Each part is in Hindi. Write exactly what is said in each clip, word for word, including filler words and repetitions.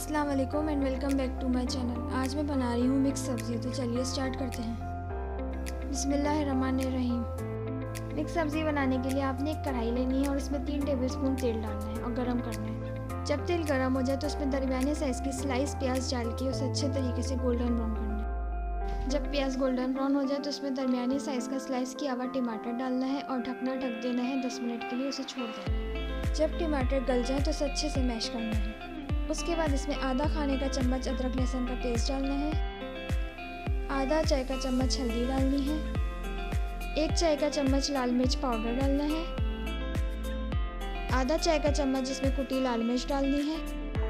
अस्सलाम वालेकुम and welcome back to my channel. आज मैं बना रही हूँ मिक्स सब्ज़ी, तो चलिए स्टार्ट करते हैं। बिस्मिल्लाहिर्रहमानिर्रहीम। मिक्स सब्ज़ी बनाने के लिए आपने एक कढ़ाई लेनी है और इसमें तीन टेबलस्पून तेल डालना है और गरम करना है। जब तेल गरम हो जाए तो उसमें दरमियाने साइज़ की स्लाइस प्याज डाल के उसे अच्छे तरीके से गोल्डन ब्राउन करना है। जब प्याज गोल्डन ब्राउन हो जाए तो उसमें दरमियाने साइज़ का स्लाइस किया हुआ टमाटर डालना है और ढकना ढक देना है। दस मिनट के लिए उसे छोड़ देना है। जब टमाटर गल जाए तो उसे अच्छे से मैश करना है। उसके बाद इसमें आधा खाने का चम्मच अदरक लहसुन का पेस्ट डालना है, आधा चाय का चम्मच हल्दी डालनी है, एक चाय का चम्मच लाल मिर्च पाउडर डालना है, आधा चाय का चम्मच इसमें कुटी लाल मिर्च डालनी है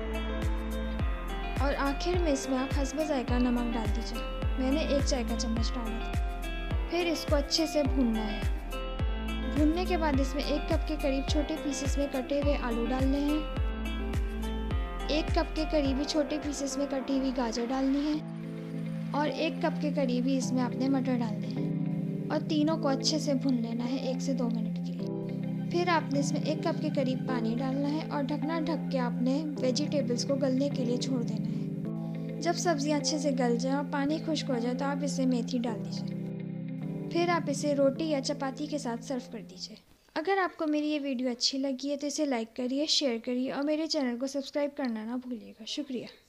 और आखिर में इसमें आप हस्ब जायका नमक डाल दीजिए। मैंने एक चाय का चम्मच डाला था। फिर इसको अच्छे से भूनना है। भूनने के बाद इसमें एक कप के करीब छोटे पीसेस में कटे हुए आलू डालने हैं, एक कप के करीबी छोटे पीसेस में कटी हुई गाजर डालनी है और एक कप के करीबी इसमें आपने मटर डालने हैं और तीनों को अच्छे से भून लेना है एक से दो मिनट के लिए। फिर आपने इसमें एक कप के करीब पानी डालना है और ढकना ढक के आपने वेजिटेबल्स को गलने के लिए छोड़ देना है। जब सब्जियां अच्छे से गल जाए और पानी खुश्क हो जाए तो आप इसे मेथी डाल दीजिए। फिर आप इसे रोटी या चपाती के साथ सर्व कर दीजिए। अगर आपको मेरी ये वीडियो अच्छी लगी है तो इसे लाइक करिए, शेयर करिए और मेरे चैनल को सब्सक्राइब करना ना भूलिएगा। शुक्रिया।